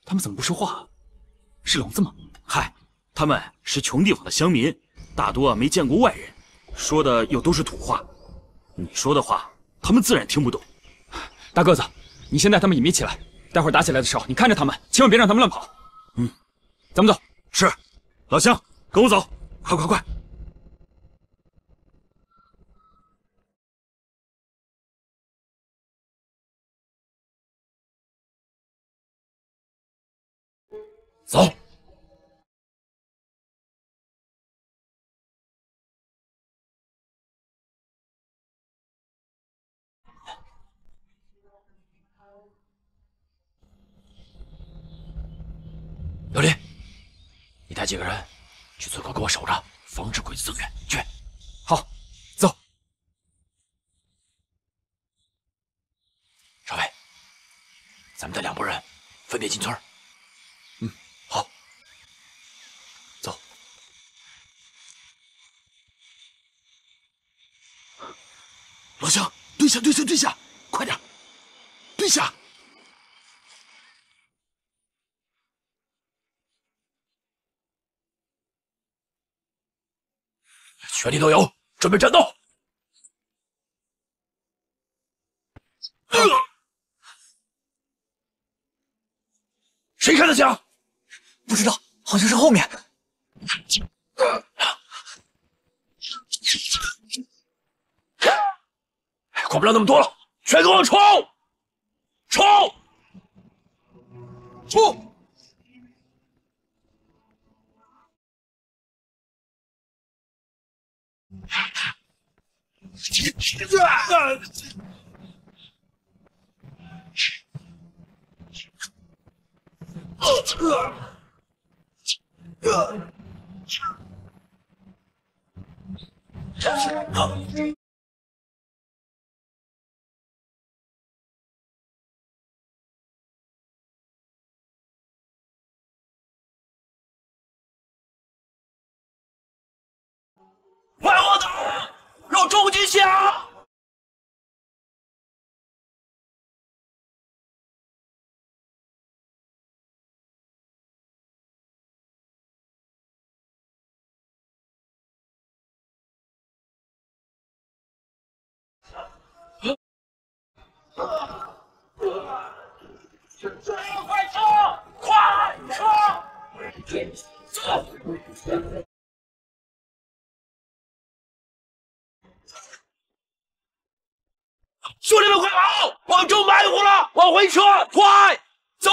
他们怎么不说话？是聋子吗？ 嗨，他们是穷地方的乡民，大多没见过外人，说的又都是土话。你说的话，他们自然听不懂。 大个子，你先带他们隐蔽起来，待会儿打起来的时候，你看着他们，千万别让他们乱跑。 嗯， 咱们走。 是，老乡，跟我走，快快快！走。 有林，你带几个人去村口给我守着，防止鬼子增援。去。 好，走。 少尉，咱们带2拨人分别进村。 嗯， 好。走。 老乡，蹲下，蹲下，蹲下，快点，蹲下。 全体都有，准备战斗！谁开的枪？ 不知道，好像是后面。 管不了那么多了，全给我冲！冲！冲！ 快我打！让重击下！快撤！快撤！走！ 兄弟们，快跑！往中埋伏了，往回撤！快走！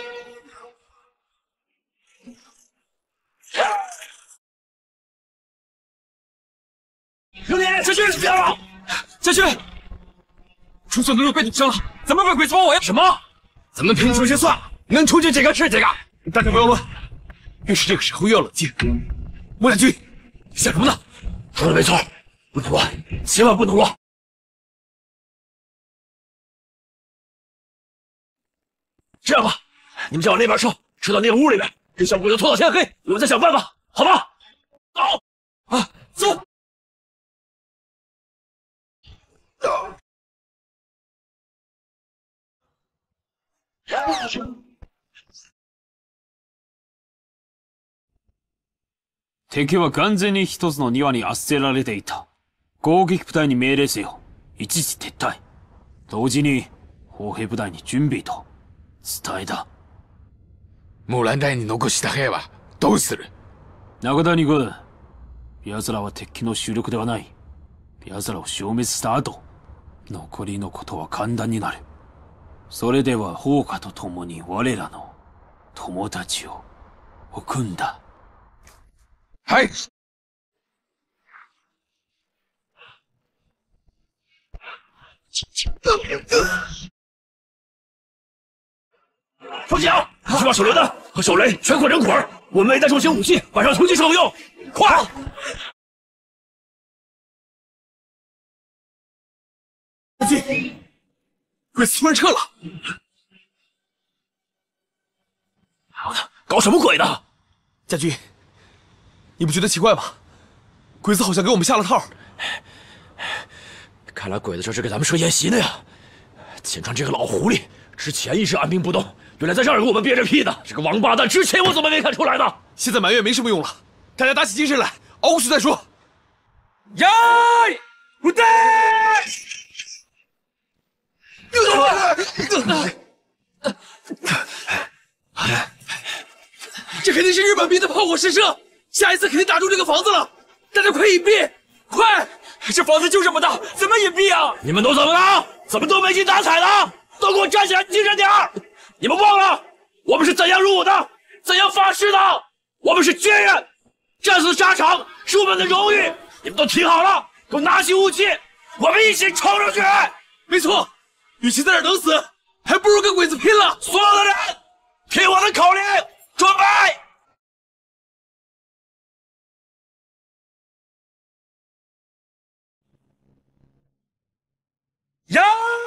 兄弟，下去！别跑！ 下去！出村的路被堵上了，咱们被鬼子包围。 什么？ 咱们拼出去算了，能出去这个是这个。大家朋友们，越是这个时候越要冷静。莫两军，想什么呢？ 说的没错，不能乱，千万不能乱。 这样吧，你们先往那边撤，撤到那个屋里面，给小鬼子拖到天黑，我们再想办法，好吧？走啊，走！ 敵は完全に一つの庭に圧せられていた。攻撃部隊に命令せよ。一時撤退。同時に砲兵部隊に準備と。 伝えだ。 木蘭隊に残した兵はどうする？ 中谷君、奴らは敵の主力ではない。奴らを消滅した後、残りのことは簡単になる。それでは砲火と共に我らの友達を置くんだ。 はい。 放脚，去把手榴弹和手雷全捆成捆儿，我们没带重型武器，晚上突击受用。快！ 大军，鬼子突然撤了。 好的，搞什么鬼呢？ 家军，你不觉得奇怪吗？鬼子好像给我们下了套。 看来鬼子这是给咱们设演习呢呀！ 钱川这个老狐狸，之前一直按兵不动，原来在这儿给我们憋着屁呢。这个王八蛋，之前我怎么没看出来呢？ 现在埋怨没什么用了，大家打起精神来，熬过去再说。 呀，不对！ 这肯定是日本兵的炮火试射，下一次肯定打中这个房子了。大家快隐蔽，快！ 这房子就这么大，怎么隐蔽啊？ 你们都怎么了？怎么都没精打采的？都给我站起来，精神点儿！你们忘了我们是怎样入伍的，怎样发誓的？我们是军人，战死沙场是我们的荣誉。你们都听好了，给我拿起武器，我们一起冲出去！ 没错，与其在这儿等死，还不如跟鬼子拼了！ 所有的人，听我的口令，准备！呀！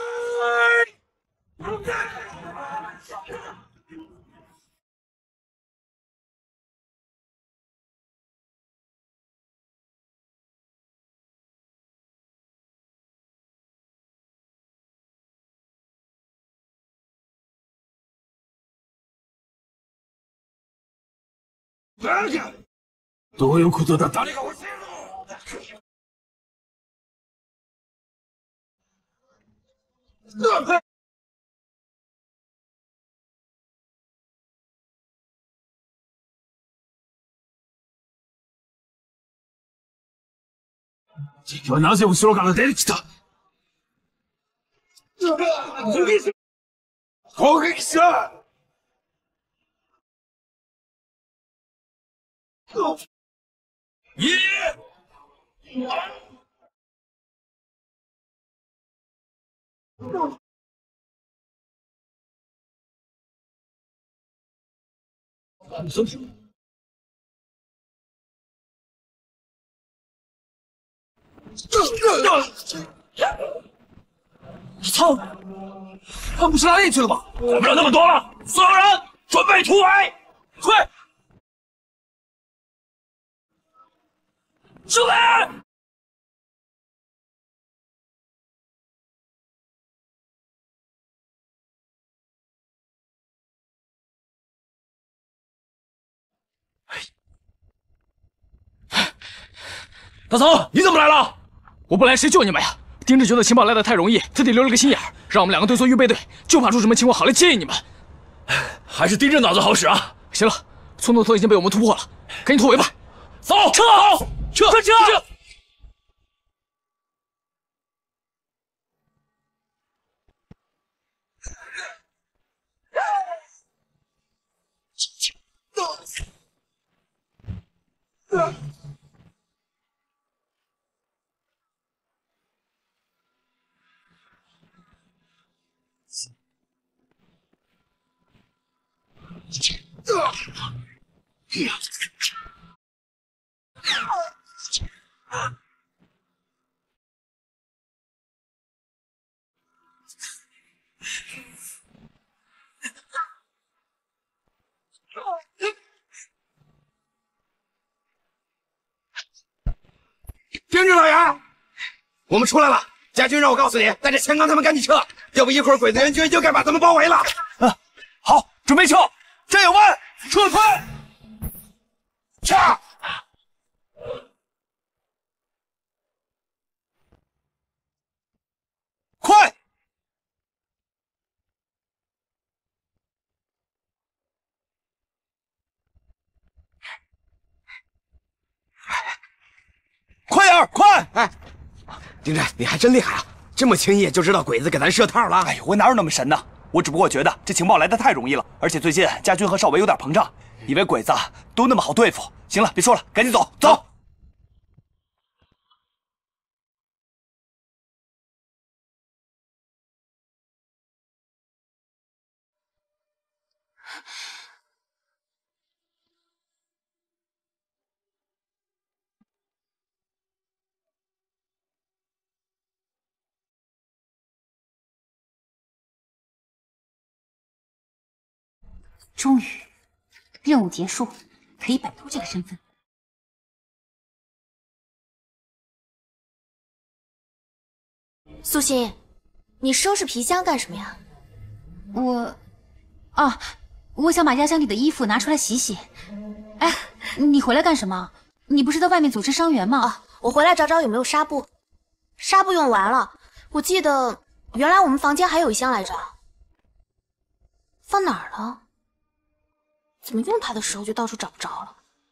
どういうことだ誰が敵はなぜ後ろから出てきた攻撃しろ操！他们不是拉链去了吗？ 管不了那么多了，所有人准备突围，快！出来！大嫂，你怎么来了？ 我不来谁救你们呀？丁志军的情报来得太容易，他得留了个心眼儿，让我们两个队做预备队，就怕出什么情况好来接应你们。 还是丁正脑子好使啊！ 行了，村头已经被我们突破了，赶紧突围吧！ 走，撤！撤！快撤！ 丁志老爷，我们出来了。家军让我告诉你，带着钱刚他们赶紧撤，要不一会儿鬼子援军就该把他们包围了。 好，准备撤，加油们，撤快！ 撤！ 快！快点儿，快！ 哎，丁震，你还真厉害啊！这么轻易就知道鬼子给咱设套了。 哎呦，我哪有那么神呢？我只不过觉得这情报来得太容易了，而且最近家军和少尉有点膨胀，以为鬼子都那么好对付。行了，别说了，赶紧走，走。 终于，任务结束，可以摆脱这个身份。 苏心， 你收拾皮箱干什么呀？ 我想把压箱底的衣服拿出来洗洗。哎，你回来干什么？你不是在外面组织伤员吗？ 我回来找找有没有纱布。纱布用完了，我记得原来我们房间还有一箱来着，放哪儿了？怎么用它的时候就到处找不着了？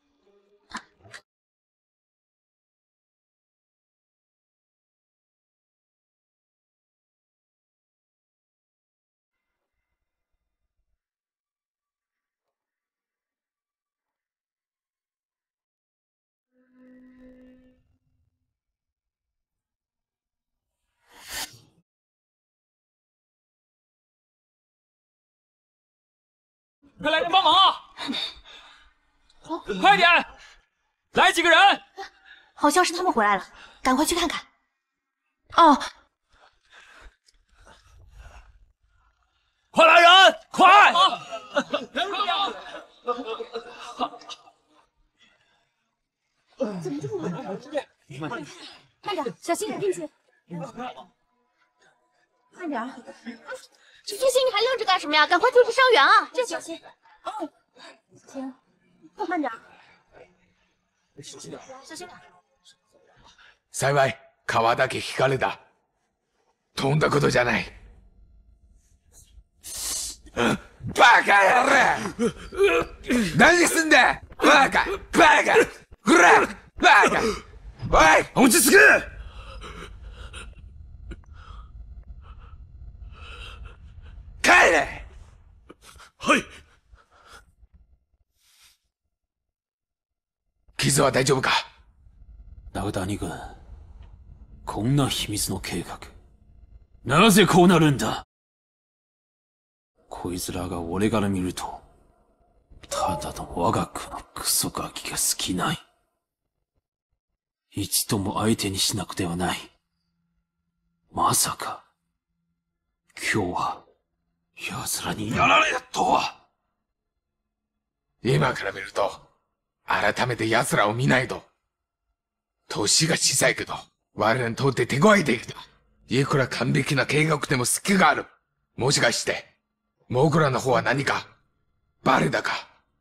快来人帮忙啊！快点，来几个人！ 好像是他们回来了，赶快去看看。 哦， 快来人，快！ 人快点！ 怎么这么晚？慢点，小心点进去。慢点。这些你还愣着干什么呀？赶快救治伤员啊！这小心。行，慢点。小心点。 幸い皮だけ引かれた。飛んだことじゃない。バカ野郎！何すんだ！バカ！バカ！ほら！バカ！おい！落ち着け！帰れ！ はい。 傷は大丈夫か？ 中谷君、こんな秘密の計画、なぜこうなるんだ？こいつらが俺から見ると、ただの我が国のクソガキが好きない。一度も相手にしなくてはない。まさか、今日は、奴らにやられるとは。 今から見ると、改めて奴らを見ないと。年が小さいけど、我らにとって手強い敵だ。いくら完璧な計画でも隙がある。もしかして、僕らの方は何か、バレたか？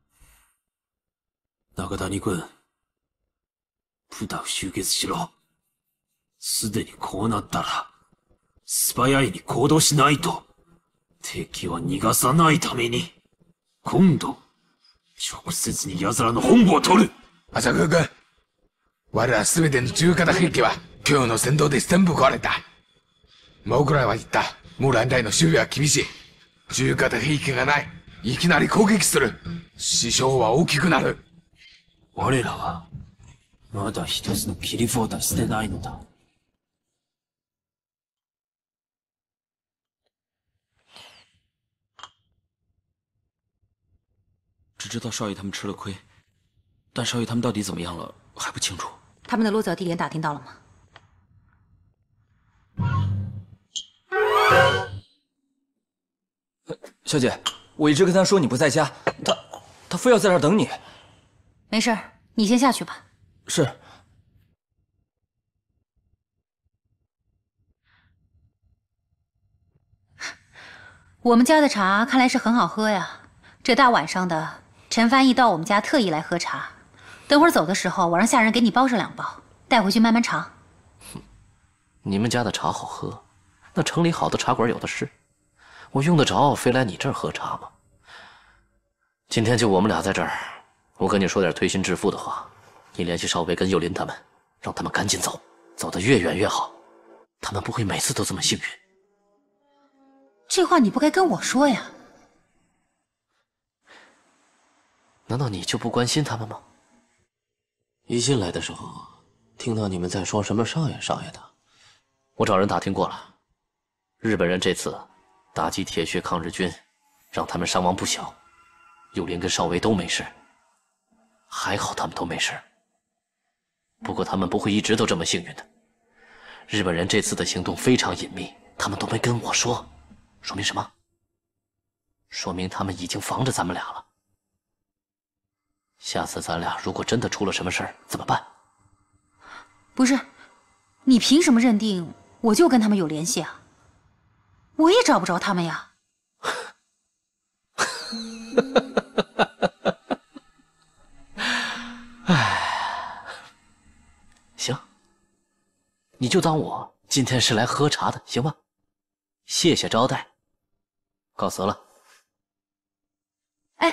中谷君、部隊を集結しろ。すでにこうなったら、素早いに行動しないと。敵を逃がさないために、今度、直接に奴らの本部を取る。 朝倉君、我らすべての重型兵器は、今日の戦闘で全部壊れた。僕らは言った、モーラン大の守備は厳しい。重型兵器がない。いきなり攻撃する。死傷は大きくなる。 我らは、まだ一つの切り札を捨てないのだ。 只知道少爷他们吃了亏，但少爷他们到底怎么样了还不清楚。 他们的落脚地点打听到了吗？ 小姐，我一直跟他说你不在家，他非要在这儿等你。 没事，你先下去吧。 是。 我们家的茶看来是很好喝呀。这大晚上的，陈翻译到我们家特意来喝茶。等会儿走的时候，我让下人给你包上2包，带回去慢慢尝。 你们家的茶好喝，那城里好的茶馆有的是，我用得着非来你这儿喝茶吗？今天就我们俩在这儿，我跟你说点推心置腹的话，你联系少尉跟幼林他们，让他们赶紧走，走得越远越好。他们不会每次都这么幸运。 这话你不该跟我说呀。 难道你就不关心他们吗？一进来的时候，听到你们在说什么少爷少爷的，我找人打听过了，日本人这次打击铁血抗日军，让他们伤亡不小，幼林跟少尉都没事，还好他们都没事。不过他们不会一直都这么幸运的，日本人这次的行动非常隐秘，他们都没跟我说，说明什么？说明他们已经防着咱们俩了。下次咱俩如果真的出了什么事儿怎么办？ 不是，你凭什么认定我就跟他们有联系啊？ 我也找不着他们呀。 唉，行，你就当我今天是来喝茶的，行吗？谢谢招待，告辞了。 哎，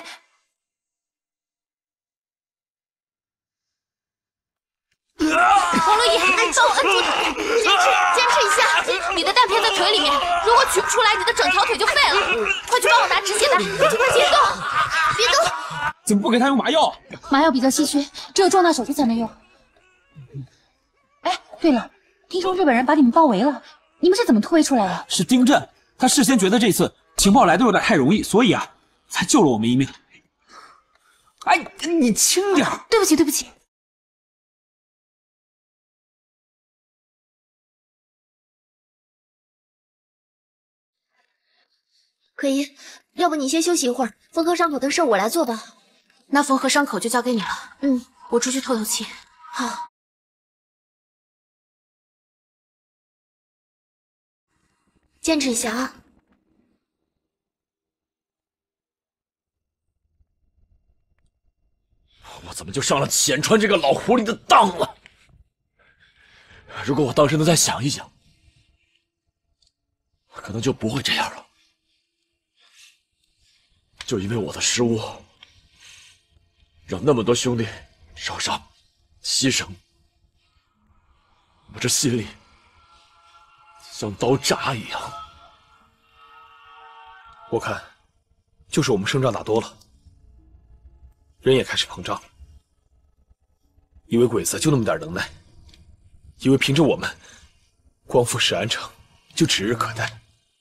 王洛伊，帮我摁住他，坚持一下。你的弹片在腿里面，如果取不出来，你的整条腿就废了。快去帮我拿止血带，快别动，别动！ 怎么不给他用麻药？ 麻药比较稀缺，只有重大手术才能用。哎，对了，听说日本人把你们包围了，你们是怎么突围出来的？ 是丁震，他事先觉得这次情报来的有点太容易，所以啊，才救了我们一命。哎，你轻点。 对不起，对不起。 可依，要不你先休息一会儿，缝合伤口的事我来做吧。 那缝合伤口就交给你了。 嗯， 我出去透透气。 好。坚持一下啊！ 我怎么就上了浅川这个老狐狸的当了？如果我当时能再想一想，可能就不会这样了。就因为我的失误，让那么多兄弟受伤、牺牲，我这心里像刀扎一样。 我看，就是我们胜仗打多了，人也开始膨胀了，以为鬼子就那么点能耐，以为凭着我们光复石安城就指日可待。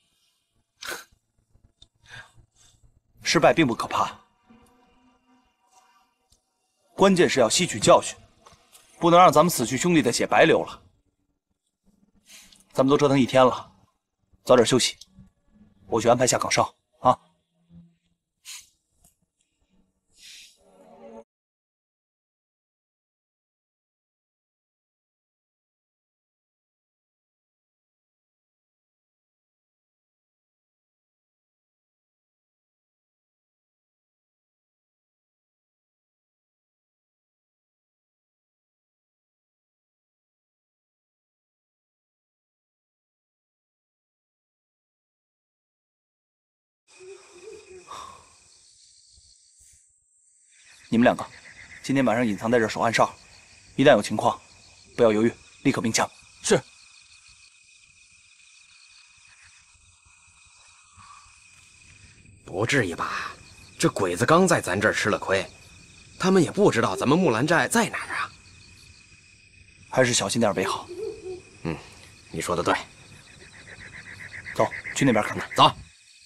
失败并不可怕，关键是要吸取教训，不能让咱们死去兄弟的血白流了。咱们都折腾一天了，早点休息，我去安排下岗哨啊。你们两个，今天晚上隐藏在这儿守暗哨，一旦有情况，不要犹豫，立刻鸣枪。 是。 不至于吧？这鬼子刚在咱这儿吃了亏，他们也不知道咱们木兰寨在哪儿啊。 还是小心点为好。 嗯，你说的对。 走，去那边看看。 走。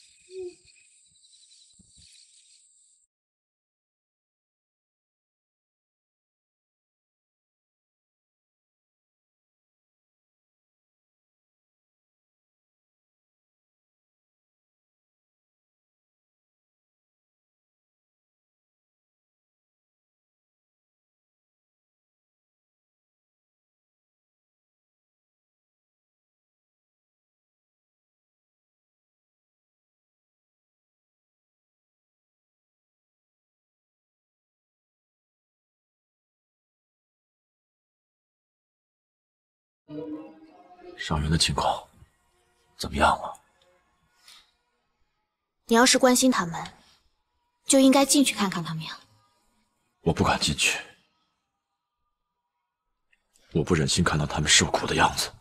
伤员的情况怎么样了？ 你要是关心他们，就应该进去看看他们呀。 我不敢进去，我不忍心看到他们受苦的样子。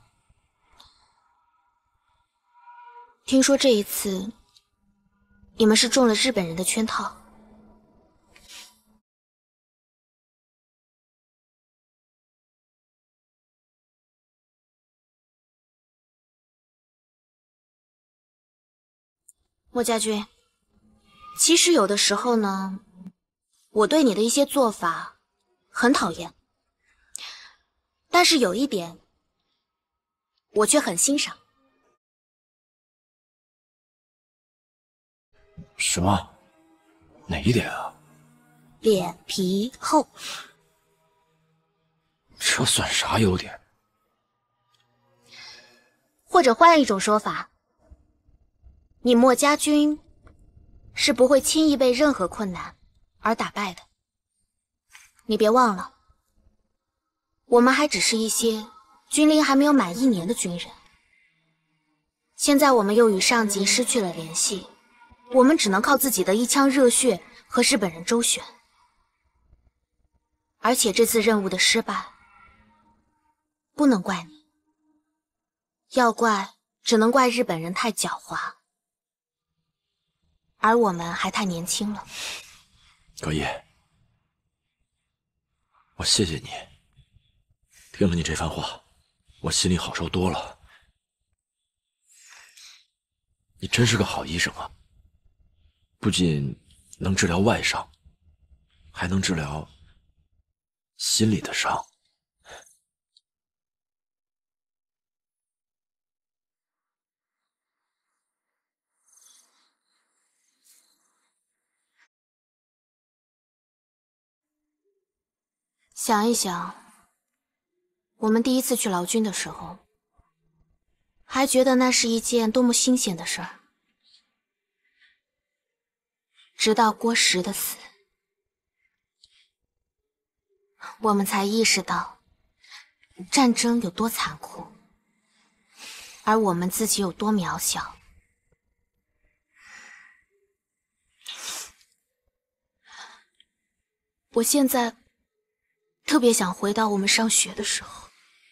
听说这一次，你们是中了日本人的圈套。莫家军，其实有的时候呢，我对你的一些做法很讨厌，但是有一点，我却很欣赏。 什么？哪一点啊？ 脸皮厚。 这算啥优点？ 或者换一种说法， 你墨家军是不会轻易被任何困难而打败的。你别忘了，我们还只是一些军龄还没有满1年的军人。现在我们又与上级失去了联系，我们只能靠自己的一腔热血和日本人周旋。而且这次任务的失败，不能怪你，要怪只能怪日本人太狡猾，而我们还太年轻了。 葛叶，我谢谢你。听了你这番话，我心里好受多了。你真是个好医生啊，不仅能治疗外伤，还能治疗心里的伤。 想一想，我们第一次去劳军的时候，还觉得那是一件多么新鲜的事儿。直到郭石的死，我们才意识到战争有多残酷，而我们自己有多渺小。我现在特别想回到我们上学的时候。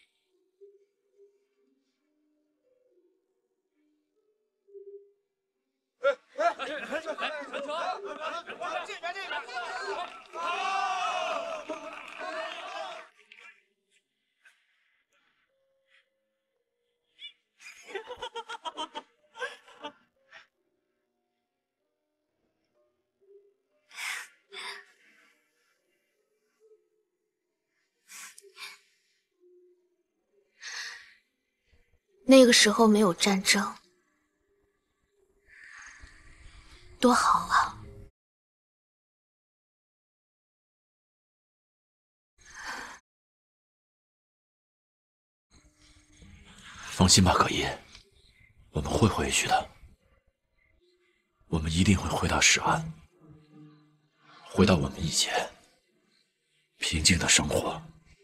那个时候没有战争，多好啊！ 放心吧，葛叶，我们会回去的。我们一定会回到石安，回到我们以前平静的生活。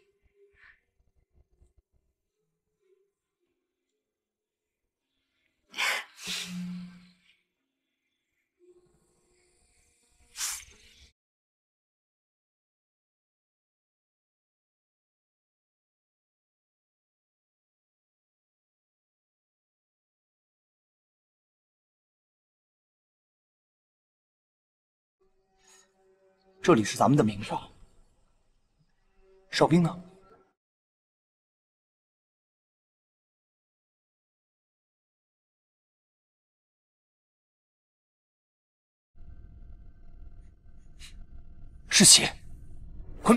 这里是咱们的名哨，哨兵呢？是血，快！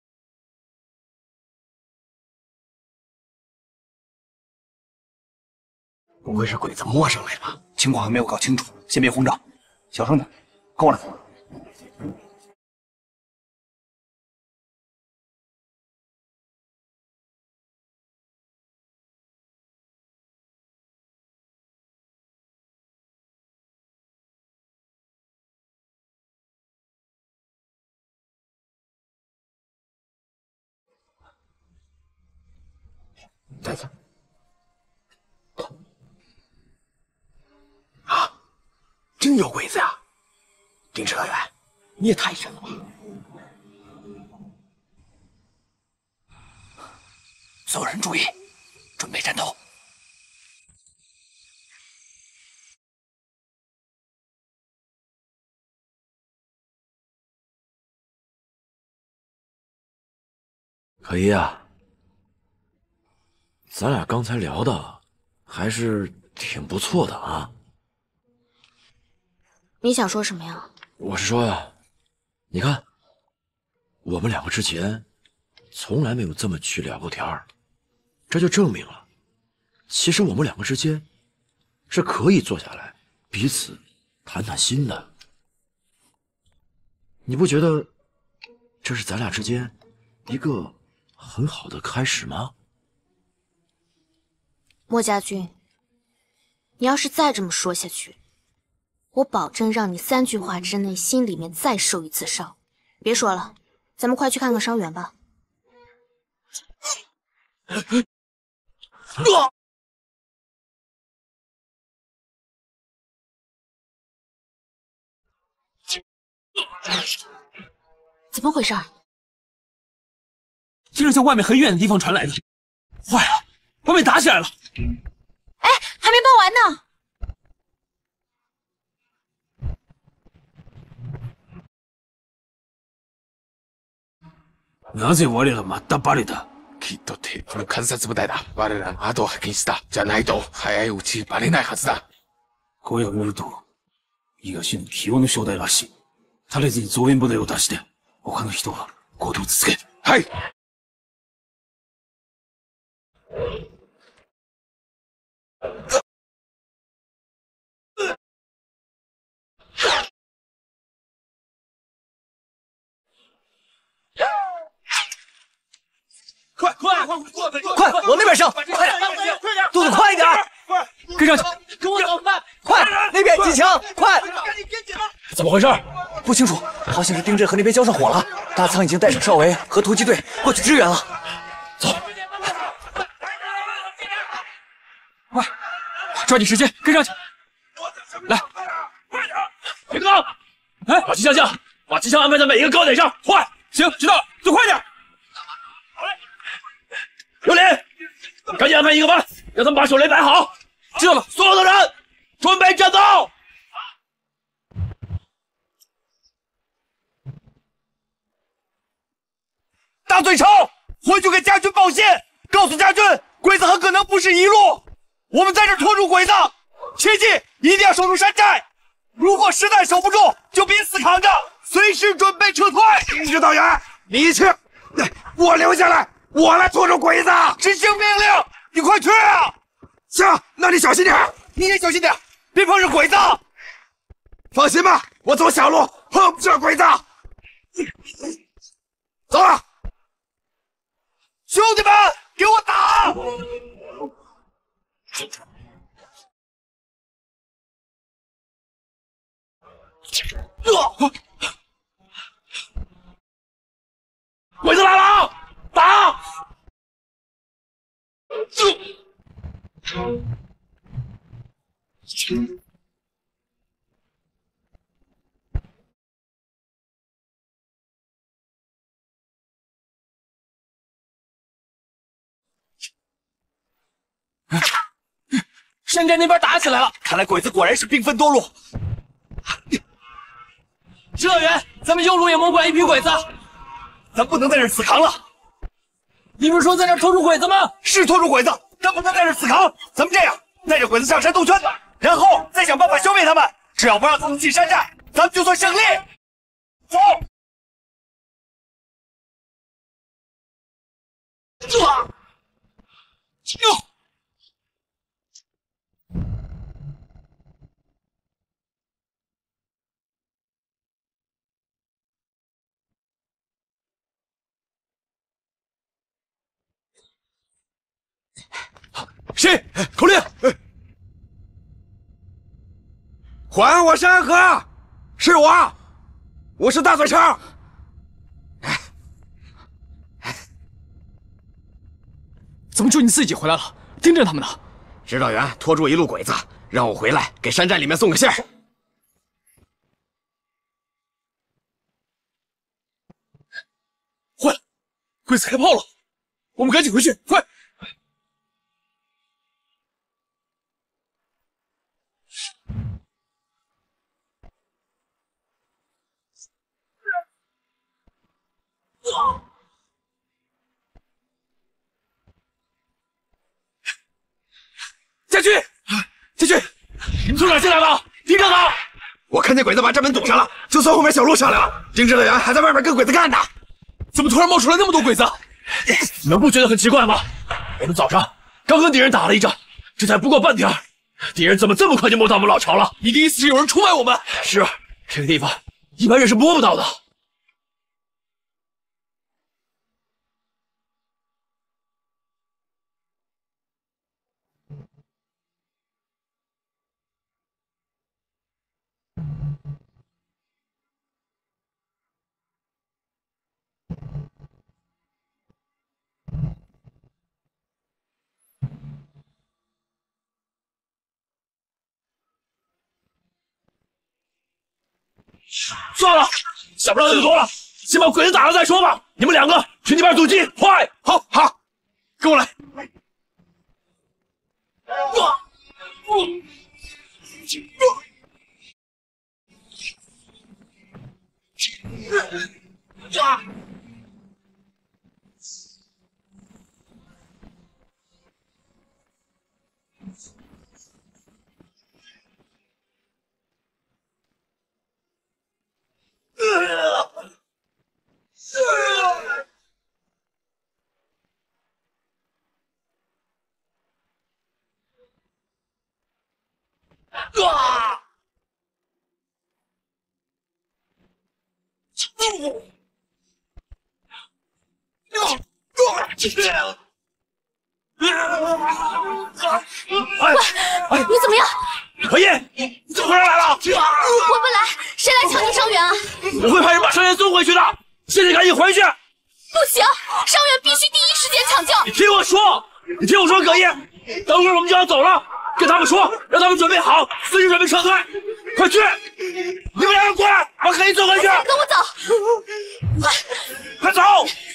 不会是鬼子摸上来吧？ 情况还没有搞清楚，先别慌张，小声点，跟我来。 袋子啊，真有鬼子呀！丁指导员，你也太神了吧！ 所有人注意，准备战斗！ 可一啊，咱俩刚才聊的还是挺不错的啊。 你想说什么呀？ 我是说呀，你看，我们两个之前从来没有这么去聊过天儿，这就证明了，其实我们两个之间是可以坐下来彼此谈谈心的。你不觉得这是咱俩之间一个很好的开始吗？ 莫家军，你要是再这么说下去， 我保证让你3句话之内心里面再受一次伤。别说了，咱们快去看看伤员吧。怎么回事？ 听着像外面很远的地方传来的。坏了，外面打起来了！ 哎，还没报完呢。 なぜ我らまたバレた？ きっとテープの観察部隊だ。我らの後を派遣した。じゃないと早いうちバレないはずだ。 声を見ると東の清の正代らしい。絶えずに増援部隊を出して他の人は行動を続け。 はい。 快往那边上！快点，动作快一点！跟上去！ 跟我走，快！ 快，那边机枪，快！ 怎么回事？ 不清楚，好像是丁震和那边交上火了。大仓已经带上少尉和突击队过去支援了。 走， 快，抓紧时间跟上去！来， 别刚！哎，把机枪下，把机枪安排在每一个高点上，快！ 行，知道了，走快点！ 有礼，赶紧安排一个班，让他们把手雷摆好。 知道了， 所有的人准备战斗！ 大嘴超，回去给家军报信，告诉家军，鬼子很可能不是一路，我们在这拖住鬼子，切记一定要守住山寨。如果实在守不住，就别死扛着，随时准备撤退。 指导员，你去，我留下来，我来拖住鬼子。 执行命令，你快去啊！ 行，那你小心点， 你也小心点，别碰上鬼子。 放心吧，我走小路，碰不上鬼子。走了。 兄弟们，给我打！ 鬼子来了，打！ 山寨那边打起来了， 看来鬼子果然是兵分多路。 指导员，咱们右路也猛拐一批鬼子， 咱不能在这死扛了。 你不是说在这拖住鬼子吗？ 是拖住鬼子，但不能在这死扛。咱们这样，带着鬼子上山兜圈，然后再想办法消灭他们。只要不让他们进山寨，咱们就算胜利。走。 谁？口令！还我山河！是我，我是大嘴超。 怎么就你自己回来了？丁震他们呢？ 指导员拖住一路鬼子，让我回来给山寨里面送个信儿。 坏了，鬼子开炮了，我们赶紧回去，快！家军，家军，你们从哪进来的？丁震呢？ 我看见鬼子把寨门堵上了，就从后面小路上来了。丁指导员还在外面跟鬼子干呢。 怎么突然冒出来那么多鬼子？你们不觉得很奇怪吗？我们早上刚跟敌人打了一仗，这才不过半天，敌人怎么这么快就摸到我们老巢了？你的意思是有人出卖我们？是，这个地方一般人是摸不到的。 算了，想不到那么多了，先把鬼子打了再说吧。你们两个去那边阻击，快！ 好，跟我来。 你怎么样？ 何叶，你怎么回来了？ 我不来，谁来抢你伤员啊？ 我会派人把伤员送回去的。现在赶紧回去！ 不行，伤员必须第一时间抢救。 你听我说，葛叶，等会儿我们就要走了，跟他们说，让他们准备好，随时准备撤退。快去！你们两个过来，把何叶送回去。 跟我走， 快走！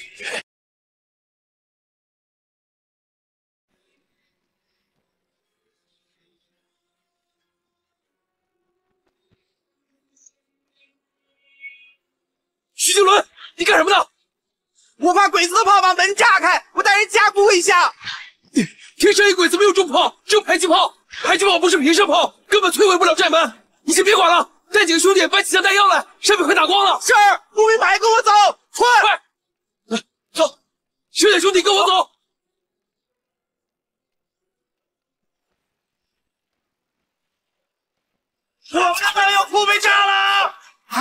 徐静伦，你干什么呢？ 我怕鬼子的炮把门炸开，我带人加固一下。 天山一鬼子没有重炮，只有迫击炮，迫击炮不是平射炮，根本摧毁不了寨门。你先别管了，带几个兄弟搬几箱弹药来，上面快打光了。 是，不明白，跟我走， 快！来，走，学姐兄弟跟我走。 我们的弹药库被炸了！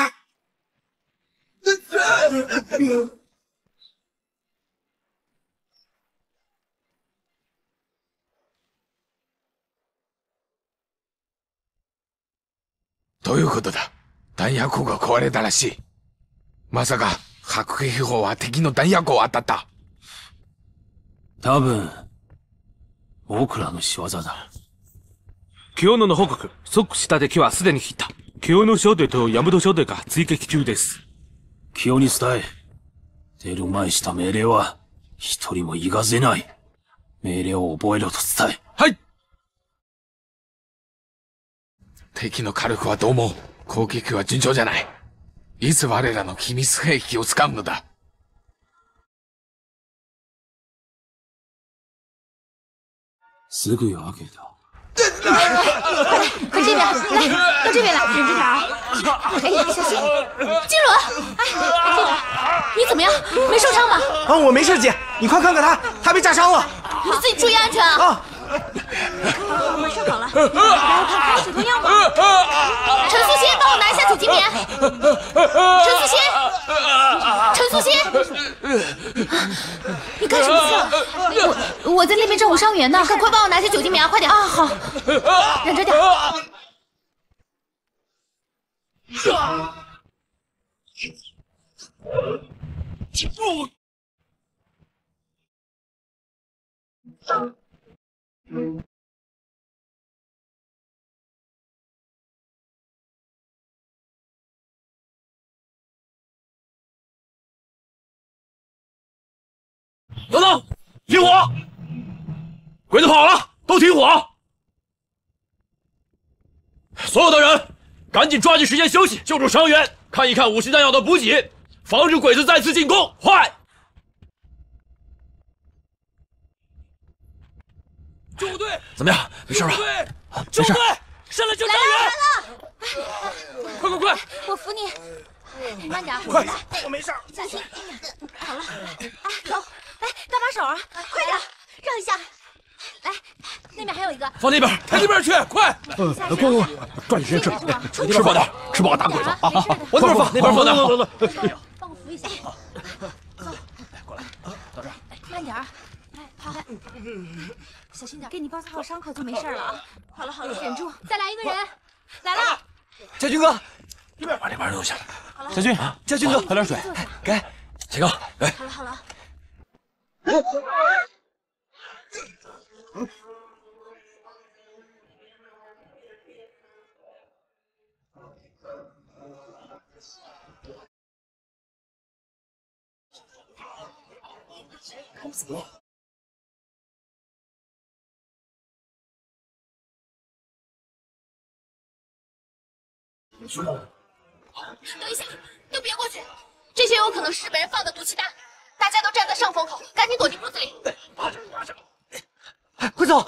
どういうことだ？弾薬庫が壊れたらしい。まさか白撃砲は敵の弾薬庫を当たった？ 多分僕らの仕業だ。 清野の報告、即下敵はすでに切った。清野小隊と山戸小隊が追撃中です。 清に伝え、出る前した命令は一人も言がせない。命令を覚えろと伝え。 はい。 敵の火力はどうも攻撃は順調じゃない。いつ我らの秘密兵器を使うのだ？ すぐ夜明けだ。 快这边来，到这边来，忍着点啊！哎，小心！金轮，哎，这边，你怎么样？没受伤吧？ 啊，我没事，姐，你快看看他被炸伤了。 你自己注意安全啊！马上好了，来，我看开止痛药吧。陈素心，帮我拿一下酒精棉。陈素心，你干什么去了？我在那边照顾伤员呢，快帮我拿些酒精棉啊，快点啊！好，忍着点。 等等，停火！鬼子跑了，都停火！所有的人，赶紧抓紧时间休息，救助伤员，看一看武器弹药的补给，防止鬼子再次进攻。快！救护队， 怎么样？没事吧？ 救护队，上来救伤员！ 快快快！ 我扶你。慢点， 快！我没事， 小心。好了，哎，走，来，搭把手啊，快点，让一下。来，那边还有一个， 放那边，往那边去，快！ 快，抓紧时间吃， 吃饱点，吃饱打鬼子。好，往那边放，那边放点。 走，帮我扶一下。走， 过来，到这儿。 慢点，哎，好，小心点，给你包扎好伤口就没事了啊。好了，忍住，再来一个人，来了。 家军哥， 把这玩意儿留下。 小军，家军哥，喝点水，给。 铁刚，来。 好了。 看不怎么样。等一下，都别过去！这些有可能是日本人放的毒气弹，大家都站在上风口，赶紧躲进屋子里。 快走！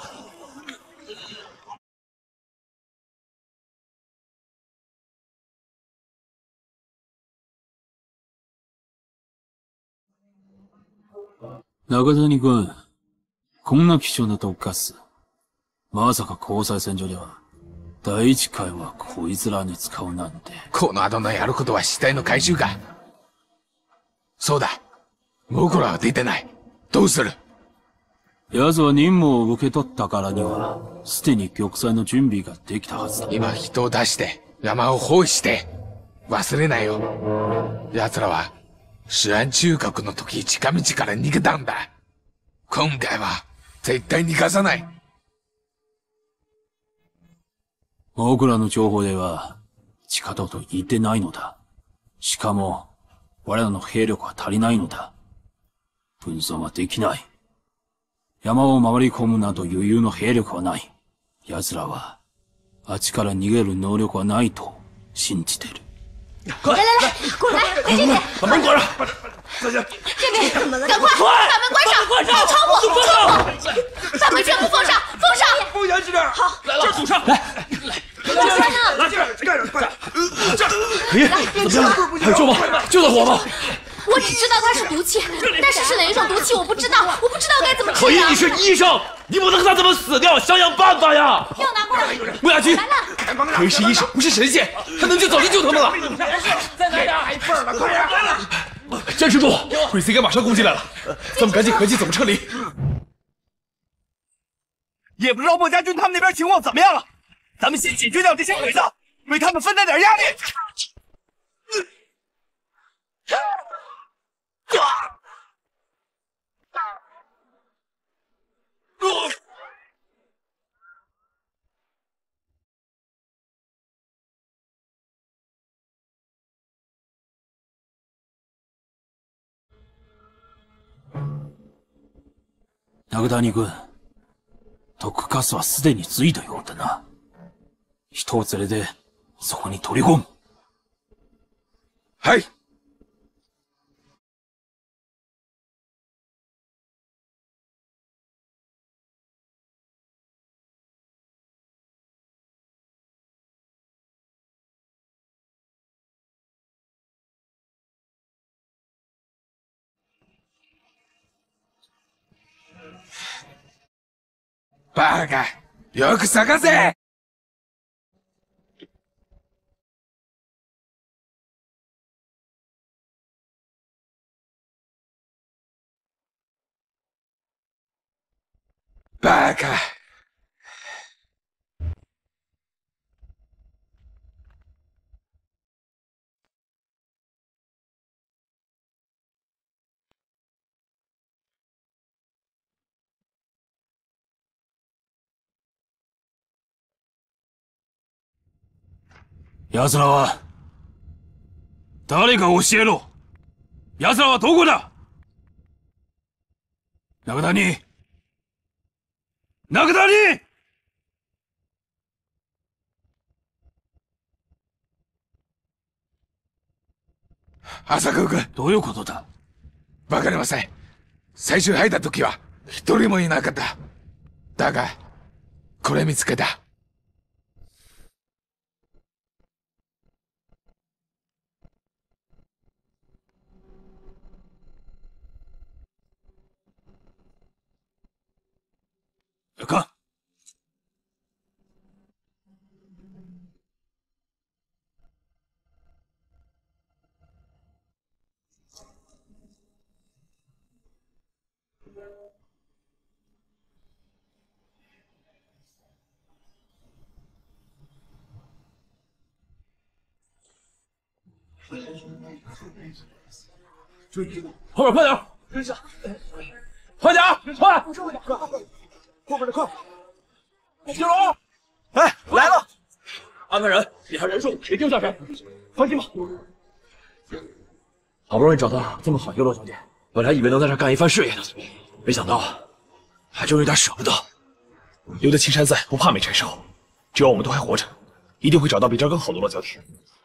中谷君、こんな貴重な毒ガス、まさか交際戦場では第一回はこいつらに使うなんて。 この後のやることは死体の回収か。そうだ、僕らは出てない。どうする？ 奴は任務を受け取ったからには、すでに玉砕の準備ができたはずだ。 今人を出して、山を包囲して、忘れないよ。奴らは、シアン中核の時近道から逃げたんだ。今回は、絶対逃がさない。 僕らの情報では、地下道と言ってないのだ。しかも、我らの兵力は足りないのだ。分散はできない。山を回り込むなど余裕の兵力はない。奴らは、あっちから逃げる能力はないと信じてる。 来，来来来，过来，快进去！ 把门关上！ 这边，赶快把门关上！超过，把门全部封上，封上！ 封严实点！好，来了，堵上！来，来这边，干上，快点！这儿， 怎么样？ 还有救吗？救得活吗？ 我只知道它是毒气，但是是哪一种毒气我不知道，我不知道该怎么治可以，你是医生，你不能看他这么死掉，想想办法呀！ 药拿过来。 穆雅君， 来了。 可以是医生，不是神仙，他能救早就救他们了。 再来点，还一份了，快点！来了。 坚持住，鬼子应该马上攻进来了，咱们赶紧合计怎么撤离。 也不知道莫家军他们那边情况怎么样了，咱们先解决掉这些鬼子，为他们分担点压力。 中谷君、毒ガスはすでについたようだな。人を連れて、そこに取り込む。 はい。バカ、よく探せ！バカ。 奴らは、誰か教えろ。奴らはどこだ？中谷！中谷！ 朝倉君。 どういうことだ？ わかりません。最初入った時は一人もいなかった。だが、これ見つけた。 看， 后面快点！快点，快！ 后边的快！ 金龙， 哎，来了！ 安排人，你看人数，别丢下谁。放心吧。好不容易找到这么好一个落脚点， 本来以为能在这干一番事业的，没想到还真有点舍不得。 留得青山在，不怕没柴烧。只要我们都还活着，一定会找到比这儿更好的落脚点。